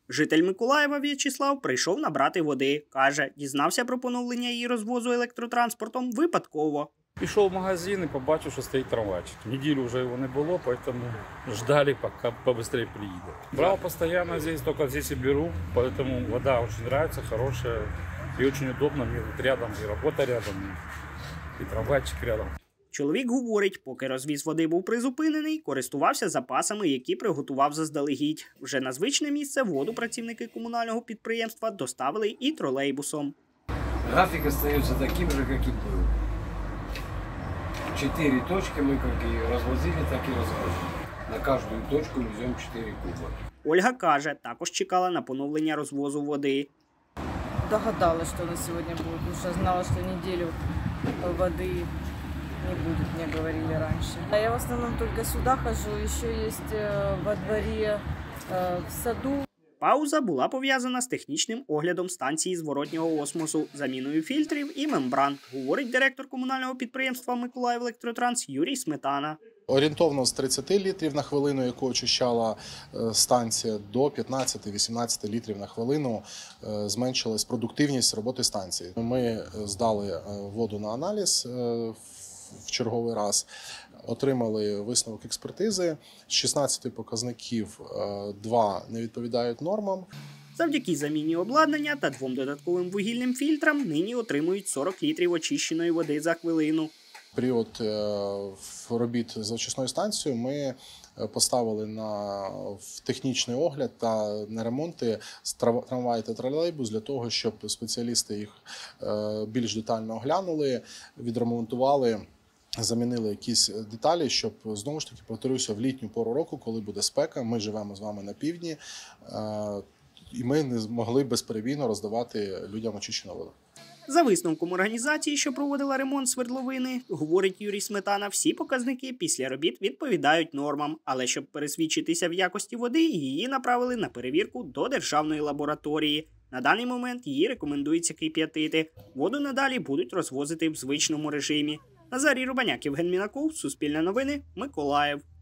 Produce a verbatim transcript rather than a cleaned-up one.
Житель Миколаєва В'ячеслав прийшов набрати води. Каже, дізнався про поновлення її розвозу електротранспортом випадково. Пішов в магазин і побачив, що стоїть трамвайчик. Неділю вже його не було, тому ждали, поки побыстрее приїде. Брав постійно здесь, тільки здесь і беру, тому вода дуже подобається, хороша і дуже удобно. Мені тут рядом і робота рядом, і трамвайчик рядом. Чоловік говорить, поки розвіз води був призупинений, користувався запасами, які приготував заздалегідь. Вже на звичне місце воду працівники комунального підприємства доставили і тролейбусом. График остается таким же, как и был. Четыре точки мы как и развозили, так и развозим. На каждую точку везем четыре куба. Ольга каже, також чекала на поновлення розвозу води. Догадалась, что на сегодня будет, потому что знала, что неделю воды не будет, мне говорили раньше. А я в основном только сюда хожу, еще есть во дворе, в саду. Пауза була пов'язана з технічним оглядом станції зворотнього осмосу, заміною фільтрів і мембран, говорить директор комунального підприємства «Миколаївелектротранс» Юрій Сметана. Орієнтовно з тридцяти літрів на хвилину, яку очищала станція, до п'ятнадцяти-вісімнадцяти літрів на хвилину зменшилась продуктивність роботи станції. Ми здали воду на аналіз в черговий раз, отримали висновок експертизи. З шістнадцяти показників два не відповідають нормам. Завдяки заміні обладнання та двом додатковим вугільним фільтрам нині отримують сорок літрів очищеної води за хвилину. В період робіт з очисною станцією ми поставили на технічний огляд та на ремонти трамвай та тролейбус для того, щоб спеціалісти їх більш детально оглянули, відремонтували, замінили якісь деталі, щоб, знову ж таки, повторюся, в літню пору року, коли буде спека, ми живемо з вами на півдні, і ми не змогли безперебійно роздавати людям очищену воду. За висновком організації, що проводила ремонт свердловини, говорить Юрій Сметана, всі показники після робіт відповідають нормам. Але щоб пересвідчитися в якості води, її направили на перевірку до державної лабораторії. На даний момент її рекомендується кип'ятити. Воду надалі будуть розвозити в звичному режимі. Назарій Рубаняк, Євген Мінаков, Суспільне новини, Миколаїв.